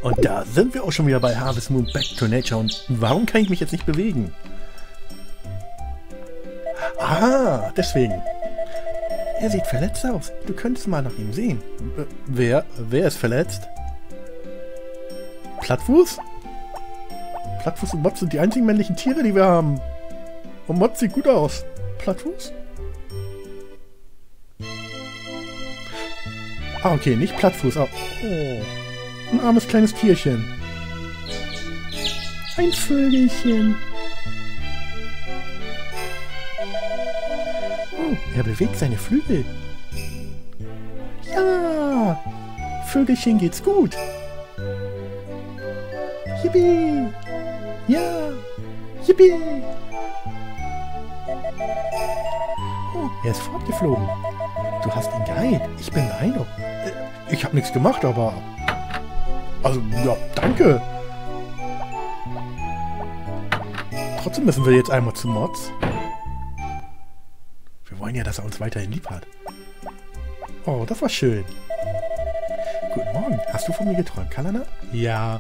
Und da sind wir auch schon wieder bei Harvest Moon Back to Nature. Und warum kann ich mich jetzt nicht bewegen? Ah, deswegen. Er sieht verletzt aus. Du könntest mal nach ihm sehen. Wer ist verletzt? Plattfuß? Plattfuß und Motz sind die einzigen männlichen Tiere, die wir haben. Und Motz sieht gut aus. Plattfuß? Ah, okay, nicht Plattfuß. Oh, ein armes kleines Tierchen. Ein Vögelchen. Oh, er bewegt seine Flügel. Ja, Vögelchen geht's gut. Yippie. Ja, yippie. Oh, er ist fortgeflogen. Du hast ihn geheilt. Ich bin beeindruckt. Ich habe nichts gemacht, aber... Also, ja, danke. Trotzdem müssen wir jetzt einmal zu Motz. Wir wollen ja, dass er uns weiterhin lieb hat. Oh, das war schön. Guten Morgen. Hast du von mir geträumt, Kalana? Ja.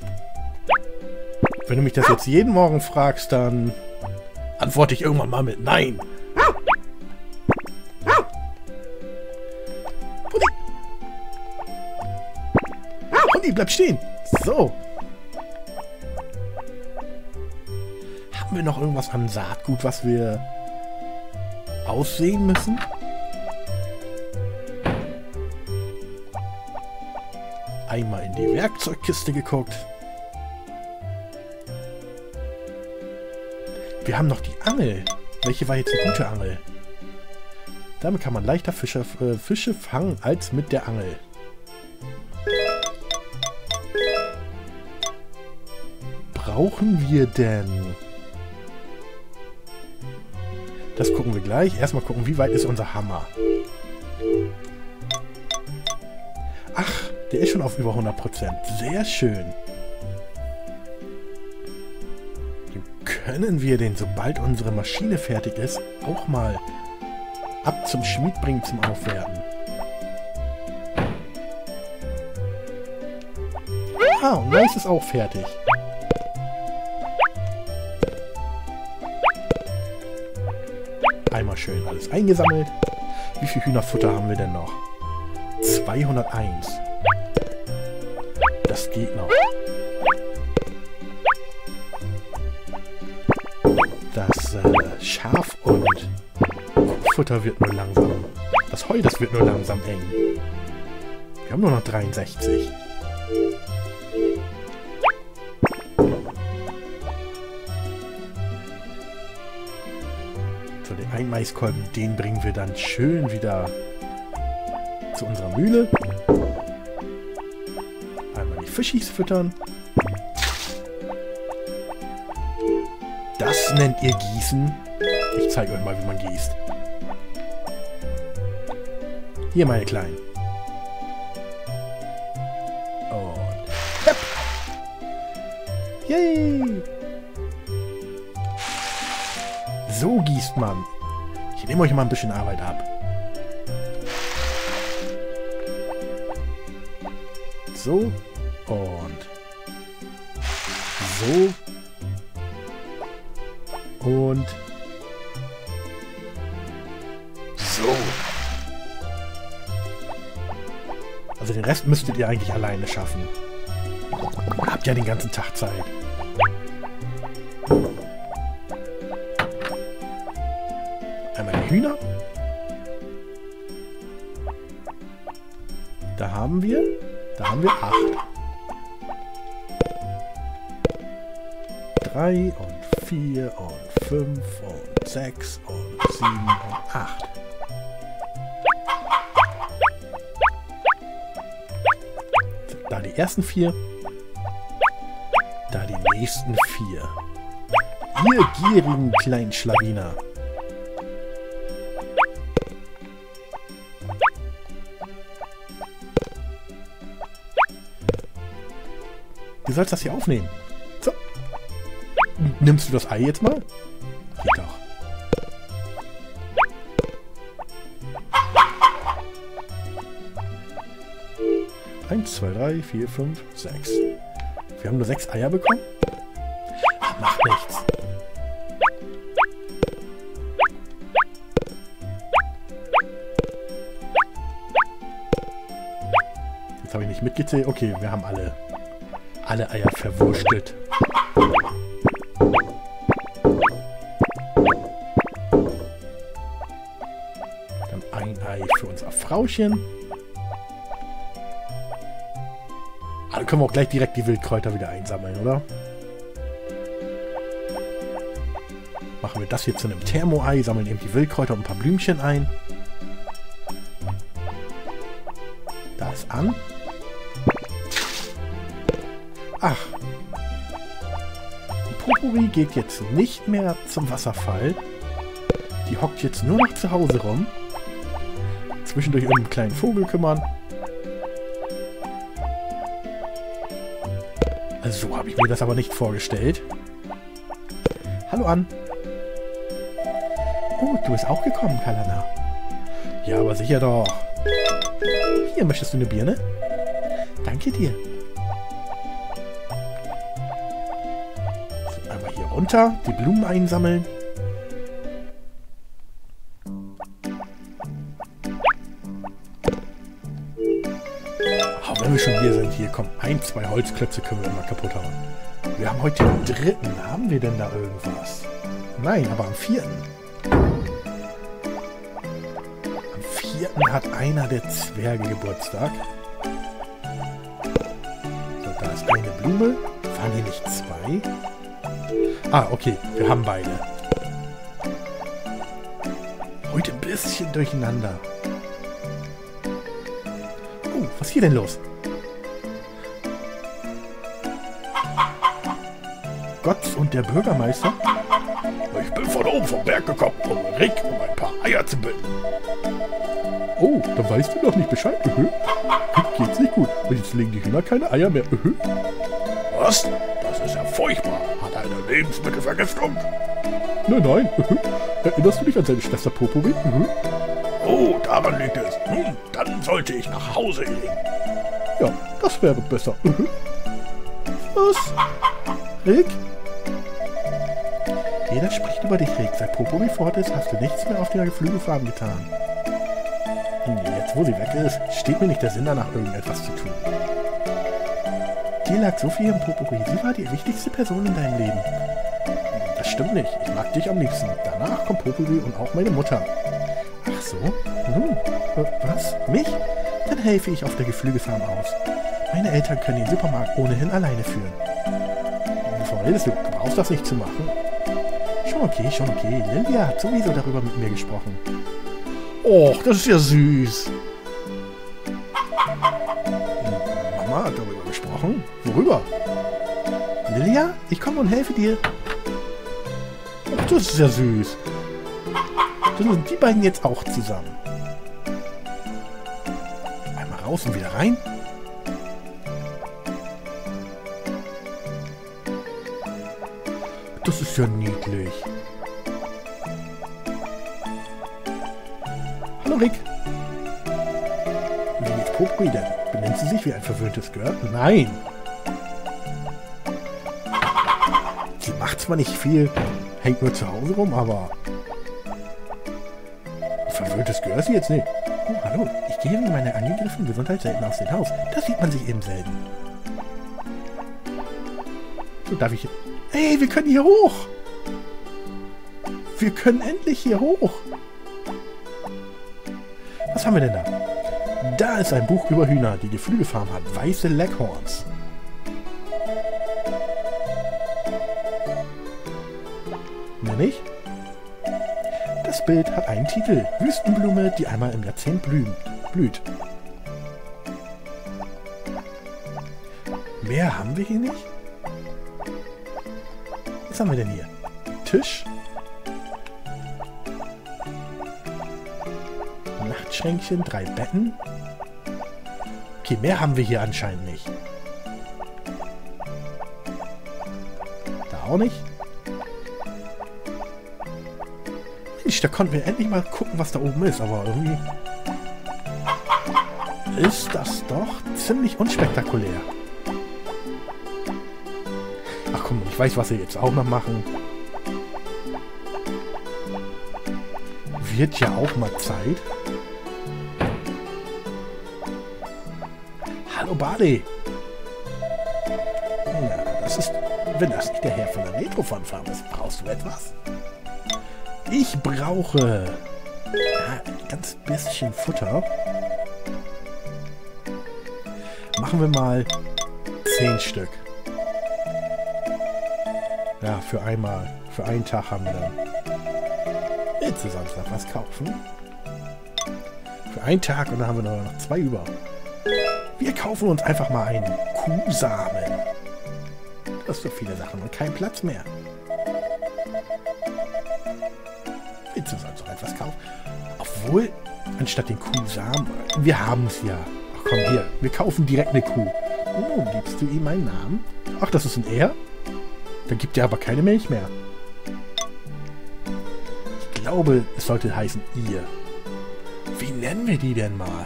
Wenn du mich das jetzt jeden Morgen fragst, dann antworte ich irgendwann mal mit Nein. Hundi, bleib stehen. So. Haben wir noch irgendwas an Saatgut, was wir aussehen müssen? Einmal in die Werkzeugkiste geguckt. Wir haben noch die Angel. Welche war jetzt eine gute Angel? Damit kann man leichter Fische fangen als mit der Angel. Brauchen wir denn? Das gucken wir gleich. Erstmal gucken, wie weit ist unser Hammer. Ach, der ist schon auf über 100%. Sehr schön. Können wir den, sobald unsere Maschine fertig ist, auch mal ab zum Schmied bringen zum Aufwerten? Ah, und Mais ist auch fertig. Einmal schön alles eingesammelt. Wie viel Hühnerfutter haben wir denn noch? 201. Das geht noch. Das Schaf- und Kuhfutter wird nur langsam. Das Heu, das wird nur langsam eng. Wir haben nur noch 63. So, den einen Maiskolben, den bringen wir dann schön wieder zu unserer Mühle. Einmal die Fischis füttern. Das nennt ihr Gießen. Ich zeige euch mal, wie man gießt. Hier, meine Kleinen. Und hepp. Yay! So gießt man. Ich nehme euch mal ein bisschen Arbeit ab. So. Und so. Und so. Also den Rest müsstet ihr eigentlich alleine schaffen. Ihr habt ja den ganzen Tag Zeit. Einmal die Hühner. Da haben wir 8. 3 und 4 und 5 und 6 und 7 und 8. Da die ersten 4. Da die nächsten 4. Ihr gierigen kleinen Schlawiner. Du sollst das hier aufnehmen. So. Nimmst du das Ei jetzt mal? Geht doch. Eins, zwei, drei, vier, fünf, 6. Wir haben nur 6 Eier bekommen? Ach, macht nichts. Jetzt habe ich nicht mitgezählt. Okay, wir haben alle Eier verwurschtelt. Dann ein Ei für unser Frauchen. Dann können wir auch gleich direkt die Wildkräuter wieder einsammeln, oder? Machen wir das hier zu einem Thermo-Ei, sammeln eben die Wildkräuter und ein paar Blümchen ein. Das an. Ach. Die Popuri geht jetzt nicht mehr zum Wasserfall. Die hockt jetzt nur noch zu Hause rum. Zwischendurch um einen kleinen Vogel kümmern. Also so habe ich mir das aber nicht vorgestellt. Hallo Ann. Oh, du bist auch gekommen, Kalana. Ja, aber sicher doch. Hier, möchtest du eine Birne? Danke dir. So, einmal hier runter, die Blumen einsammeln. Wenn wir schon hier sind, hier, komm, 1, 2 Holzklötze können wir immer kaputt hauen. Wir haben heute den 3. Haben wir denn da irgendwas? Nein, aber am 4. Am 4. hat einer der Zwerge Geburtstag. So, da ist eine Blume. Waren hier nicht 2? Ah, okay, wir haben beide. Heute ein bisschen durcheinander. Oh, was ist hier denn los? Gott und der Bürgermeister? Ich bin von oben vom Berg gekommen, um Rick ein paar Eier zu binden. Oh, da weißt du noch nicht Bescheid. Rick geht's nicht gut. Und jetzt legen die Hühner keine Eier mehr. Was? Das ist ja furchtbar. Hat er eine Lebensmittelvergiftung? Nein. Erinnerst du dich an seine Schwester Popuri? Oh, daran liegt es. Nun, dann sollte ich nach Hause gehen. Ja, das wäre besser. Was? Rick? Jeder spricht über dich, Rick. Seit Popuri fort ist, hast du nichts mehr auf der Geflügelfarm getan. Jetzt, wo sie weg ist, steht mir nicht der Sinn danach, irgendetwas zu tun. Dir lag so viel im Popuri. Sie war die wichtigste Person in deinem Leben. Das stimmt nicht. Ich mag dich am liebsten. Danach kommt Popuri und auch meine Mutter. Ach so? Nun, was? Mich? Dann helfe ich auf der Geflügelfarm aus. Meine Eltern können den Supermarkt ohnehin alleine führen. Wovon redest du? Du brauchst das nicht zu machen. Schon okay. Lilia hat sowieso darüber mit mir gesprochen. Och, das ist ja süß. Mama hat darüber gesprochen? Worüber? Lilia, ich komme und helfe dir. Och, das ist ja süß. Dann sind die beiden jetzt auch zusammen. Einmal raus und wieder rein. Das ist ja niedlich. Hallo Rick. Wie geht's Popuri denn? Benimmt sie sich wie ein verwöhntes Girl? Nein. Sie macht zwar nicht viel, hängt nur zu Hause rum, aber ein verwöhntes Girl ist sie jetzt nicht. Oh, hallo. Ich gehe wegen meiner angegriffenen Gesundheit selten aus dem Haus. Das sieht man sich eben selten. So, darf ich... Hey, wir können hier hoch! Wir können endlich hier hoch! Was haben wir denn da? Da ist ein Buch über Hühner. Die Geflügelfarm hat weiße Leghorns. Mehr nicht? Das Bild hat einen Titel. Wüstenblume, die einmal im Jahrzehnt blüht. Mehr haben wir hier nicht? Was haben wir denn hier? Tisch? Nachtschränkchen, 3 Betten? Okay, mehr haben wir hier anscheinend nicht. Da auch nicht? Mensch, da konnten wir endlich mal gucken, was da oben ist, aber irgendwie ist das doch ziemlich unspektakulär. Ach komm, ich weiß, was wir jetzt auch noch machen. Wird ja auch mal Zeit. Hallo Barley. Na, das ist... Wenn das nicht der Herr von der Retrofan-Farm ist, brauchst du etwas? Ich brauche... ein ganz bisschen Futter. Machen wir mal 10 Stück. Ja, für einmal. Für einen Tag haben wir dann. Jetzt ist sonst noch was kaufen. Für einen Tag und dann haben wir noch 2 über. Wir kaufen uns einfach mal einen Kuhsamen. Das ist so viele Sachen und kein Platz mehr. Jetzt ist sonst noch etwas kaufen. Obwohl, anstatt den Kuhsamen, wir haben es ja. Ach komm, hier, wir kaufen direkt eine Kuh. Oh, gibst du ihm meinen Namen? Ach, das ist ein Er? Dann gibt er aber keine Milch mehr. Ich glaube, es sollte heißen ihr. Wie nennen wir die denn mal?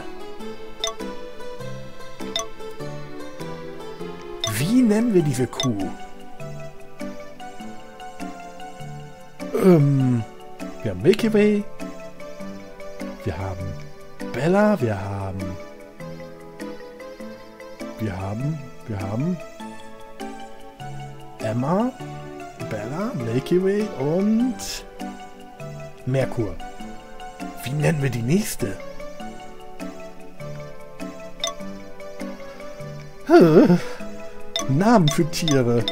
Wie nennen wir diese Kuh? Wir haben Milky Way. Wir haben Bella. Wir haben Emma, Bella, Milky Way und Merkur. Wie nennen wir die nächste? Namen für Tiere.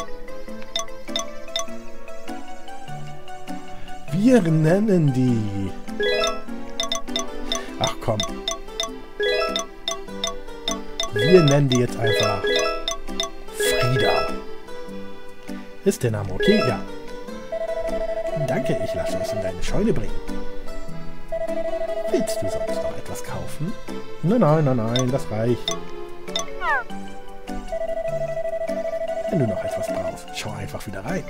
Wir nennen die... Ach komm. Wir nennen die jetzt einfach Frieda. Ist der Name okay? Ja. Danke, ich lasse es in deine Scheune bringen. Willst du sonst noch etwas kaufen? Nein, das reicht. Wenn du noch etwas brauchst, schau einfach wieder rein.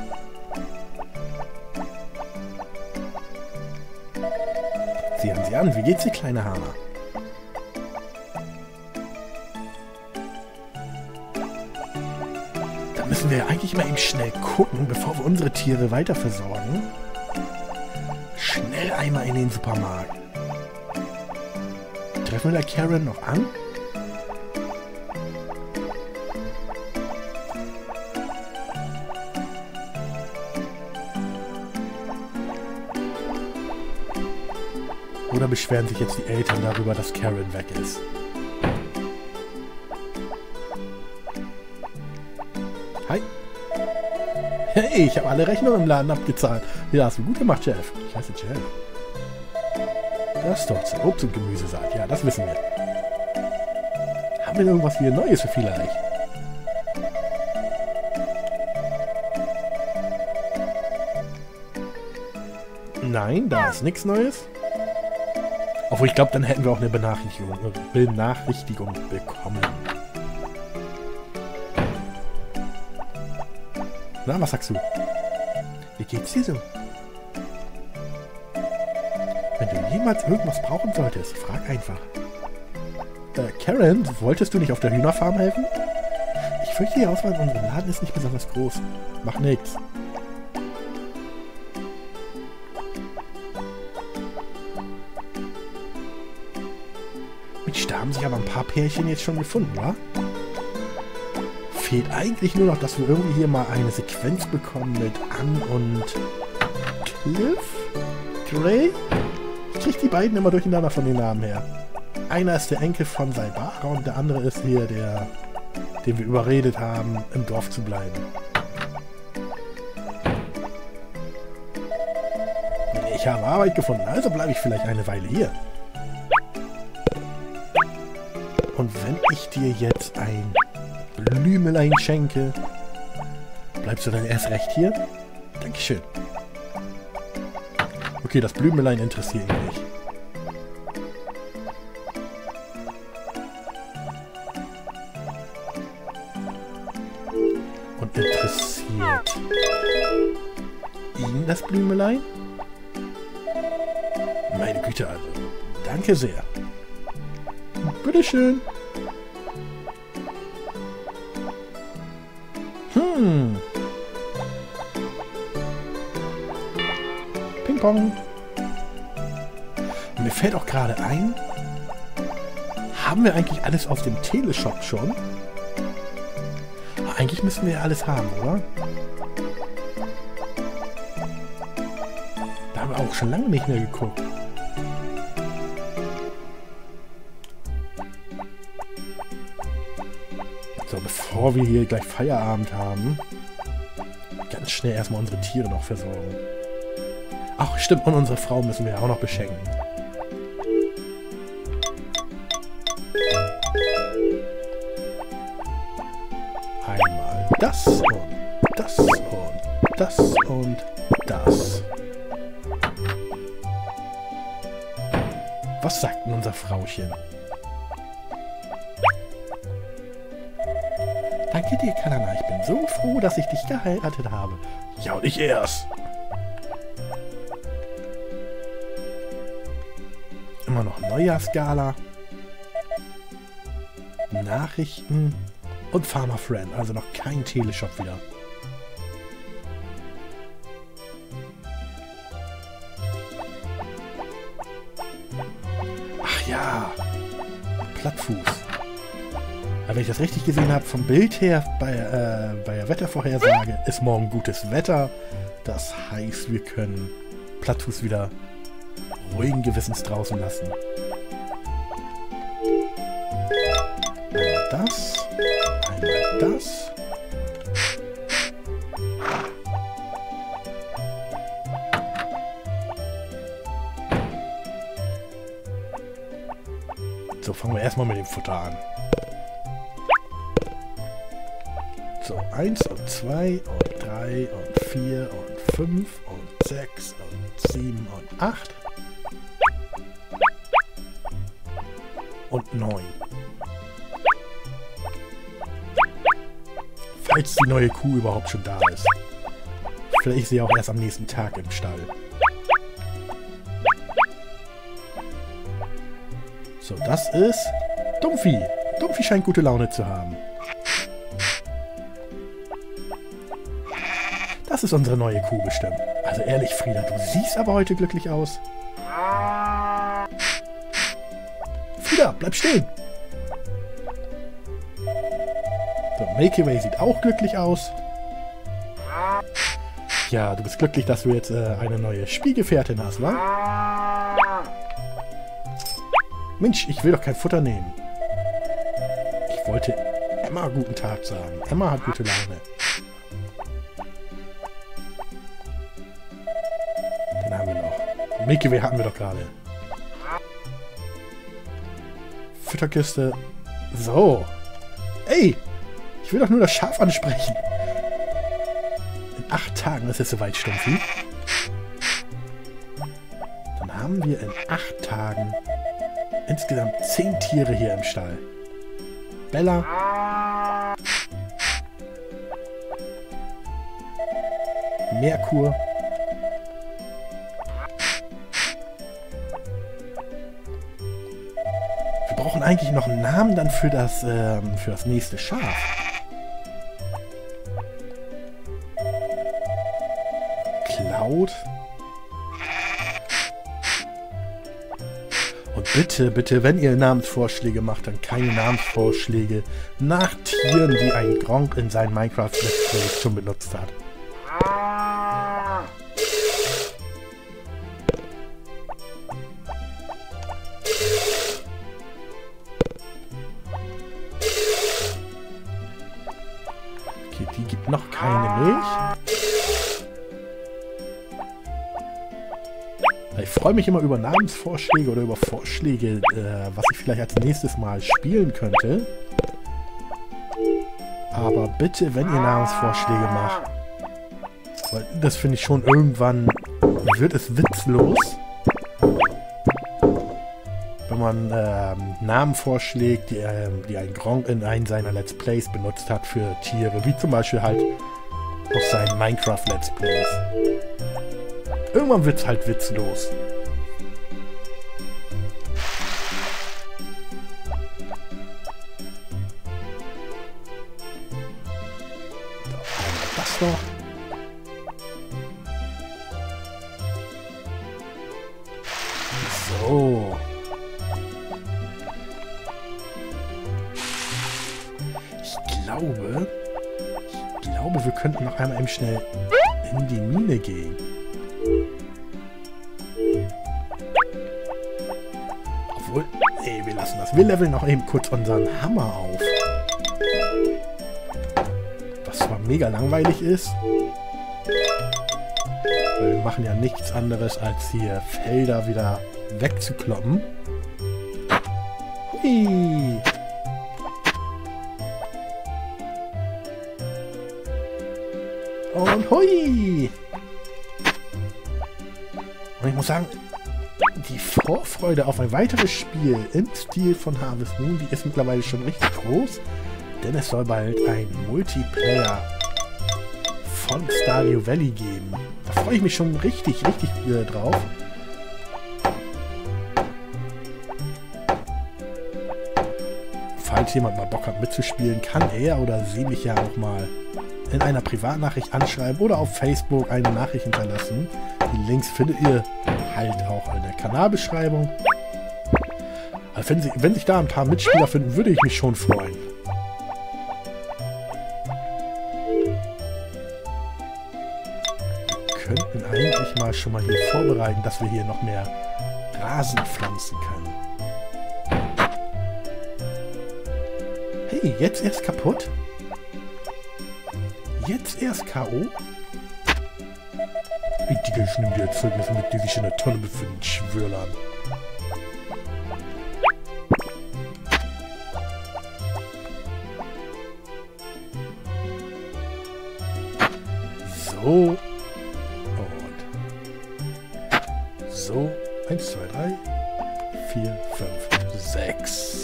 Sehen Sie an, wie geht's dir, kleine Hama? Da müssen wir eigentlich mal eben schnell gucken, bevor wir unsere Tiere weiter versorgen. Schnell einmal in den Supermarkt. Treffen wir da Karen noch an? Oder beschweren sich jetzt die Eltern darüber, dass Karen weg ist? Hi. Hey, ich habe alle Rechnungen im Laden abgezahlt. Ja, hast du gut gemacht, Chef. Ich heiße Chef. Das ist doch zur Obst- und Gemüsesaat. Ja, das wissen wir. Haben wir irgendwas wieder Neues für vielleicht? Nein, da ist nichts Neues. Obwohl, ich glaube, dann hätten wir auch eine Benachrichtigung bekommen. Na, was sagst du? Wie geht's dir so? Wenn du jemals irgendwas brauchen solltest, frag einfach. Karen, wolltest du nicht auf der Hühnerfarm helfen? Ich fürchte, die Auswahl in unserem Laden ist nicht besonders groß. Mach nix. Da haben sich aber ein paar Pärchen jetzt schon gefunden, wa? Fehlt eigentlich nur noch, dass wir irgendwie hier mal eine Sequenz bekommen mit Ann und Cliff? Gray? Ich krieg die beiden immer durcheinander von den Namen her. Einer ist der Enkel von Saibara und der andere ist hier der, den wir überredet haben, im Dorf zu bleiben. Ich habe Arbeit gefunden, also bleibe ich vielleicht eine Weile hier. Und wenn ich dir jetzt ein Blümelein schenke, bleibst du dann erst recht hier? Dankeschön. Okay, das Blümelein interessiert ihn nicht. Und interessiert ihn das Blümelein? Meine Güte, also. Danke sehr. Bitteschön. Bong. Und mir fällt auch gerade ein, haben wir eigentlich alles aus dem Teleshop schon? Eigentlich müssen wir ja alles haben, oder? Da haben wir auch schon lange nicht mehr geguckt. So, bevor wir hier gleich Feierabend haben, ganz schnell erstmal unsere Tiere noch versorgen. Ach, stimmt, und unsere Frau müssen wir auch noch beschenken. Einmal das und das und das und das. Was sagt denn unser Frauchen? Danke dir, Kanana. Ich bin so froh, dass ich dich geheiratet habe. Ja, und ich erst. Immer noch Neujahrsgala. Nachrichten. Und Farmer Friend. Also noch kein Teleshop wieder. Ach ja. Plattfuß. Aber wenn ich das richtig gesehen habe, vom Bild her, bei der Wettervorhersage, ist morgen gutes Wetter. Das heißt, wir können Plattfuß wieder ruhigen Gewissens draußen lassen. Einmal das. Einmal das. So, fangen wir erstmal mit dem Futter an. So, 1 und 2 und 3 und 4 und 5 und 6 und 7 und 8 und 9. Falls die neue Kuh überhaupt schon da ist. Vielleicht ist sie auch erst am nächsten Tag im Stall. So, das ist Dumpfi. Dumpfi scheint gute Laune zu haben. Das ist unsere neue Kuh bestimmt. Also ehrlich, Frieda, du siehst aber heute glücklich aus. Frieda, bleib stehen! So, Milky Way sieht auch glücklich aus. Ja, du bist glücklich, dass du jetzt eine neue Spielgefährtin hast, wa? Mensch, ich will doch kein Futter nehmen. Ich wollte Emma guten Tag sagen. Emma hat gute Laune. Den haben wir noch. Milky Way hatten wir doch gerade. Futterkiste. So. Ey! Ich will doch nur das Schaf ansprechen. In 8 Tagen ist es soweit, Stumpfi. Dann haben wir in 8 Tagen insgesamt 10 Tiere hier im Stall. Bella. Merkur. Wir brauchen eigentlich noch einen Namen dann für das nächste Schaf. Cloud. Und bitte, bitte, wenn ihr Namensvorschläge macht, dann keine Namensvorschläge nach Tieren, die ein Gronk in seinem Minecraft Let's Play schon benutzt hat. Okay, die gibt noch keine Milch. Ich freue mich immer über Namensvorschläge oder über Vorschläge, was ich vielleicht als nächstes Mal spielen könnte. Aber bitte, wenn ihr Namensvorschläge macht, weil das finde ich schon, irgendwann wird es witzlos, wenn man Namen vorschlägt, die ein Gronk in einem seiner Let's Plays benutzt hat für Tiere, wie zum Beispiel halt aus seinen Minecraft Let's Plays. Irgendwann wird es halt witzlos. Das noch. glaube, wir könnten noch einmal eben schnell in die Mine gehen. Obwohl, nee, wir lassen das. Wir leveln noch eben kurz unseren Hammer auf. Was zwar mega langweilig ist. Weil wir machen ja nichts anderes, als hier Felder wieder wegzukloppen. Hui! Und hui! Und ich muss sagen, die Vorfreude auf ein weiteres Spiel im Stil von Harvest Moon, die ist mittlerweile schon richtig groß, denn es soll bald ein Multiplayer von Stardew Valley geben. Da freue ich mich schon richtig drauf. Falls jemand mal Bock hat mitzuspielen, kann er oder sie mich ja auch mal in einer Privatnachricht anschreiben oder auf Facebook eine Nachricht hinterlassen. Die Links findet ihr halt auch in der Kanalbeschreibung. Also wenn sich da ein paar Mitspieler finden, würde ich mich schon freuen. Wir könnten eigentlich mal schon mal hier vorbereiten, dass wir hier noch mehr Rasen pflanzen können. Hey, jetzt erst kaputt? Jetzt erst K.O.? Digga, ich nehme die Erzeugnisse mit, die sich in der Tonne befinden, Schwörlern. So. Und. So. 1, 2, 3, 4, 5, 6.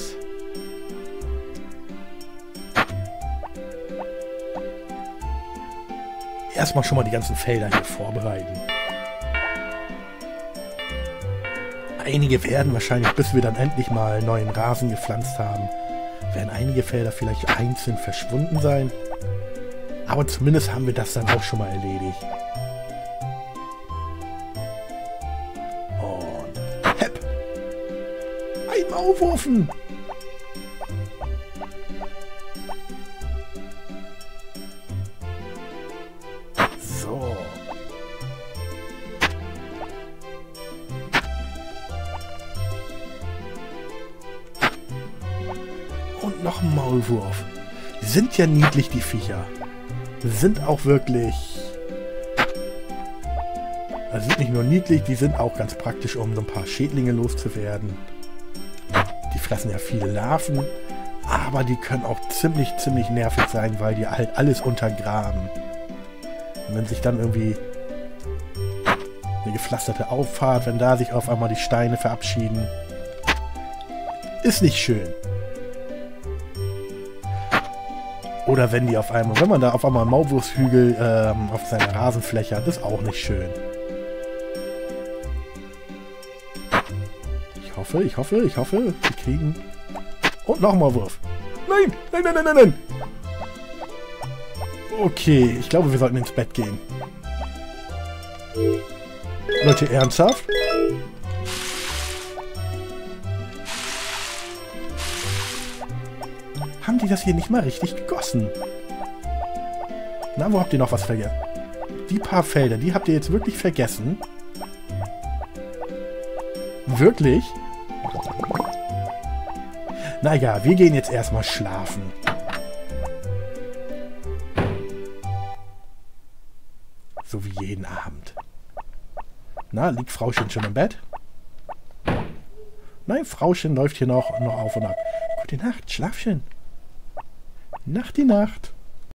Erstmal schon mal die ganzen Felder hier vorbereiten. Einige werden wahrscheinlich, bis wir dann endlich mal neuen Rasen gepflanzt haben, werden einige Felder vielleicht einzeln verschwunden sein. Aber zumindest haben wir das dann auch schon mal erledigt. Und hepp! Einmal aufrufen! So. Und noch ein Maulwurf. Die sind ja niedlich, die Viecher. Die sind auch wirklich... Also sind nicht nur niedlich, die sind auch ganz praktisch, um so ein paar Schädlinge loszuwerden. Die fressen ja viele Larven, aber die können auch ziemlich nervig sein, weil die halt alles untergraben. Und wenn sich dann irgendwie eine gepflasterte Auffahrt, wenn da sich auf einmal die Steine verabschieden, ist nicht schön. Oder wenn die wenn man da auf einmal einen Maulwurfshügel auf seiner Rasenfläche hat, ist auch nicht schön. Ich hoffe, wir kriegen... Und noch ein Maulwurf. Nein! Okay, ich glaube, wir sollten ins Bett gehen. Leute, ernsthaft? Haben die das hier nicht mal richtig gegossen? Na, wo habt ihr noch was vergessen? Die paar Felder, die habt ihr jetzt wirklich vergessen? Wirklich? Naja, wir gehen jetzt erstmal schlafen. So wie jeden Abend. Na, liegt Frauchen schon im Bett? Nein, Frauchen läuft hier noch auf und ab. Gute Nacht, Schlafchen. Nacht die Nacht.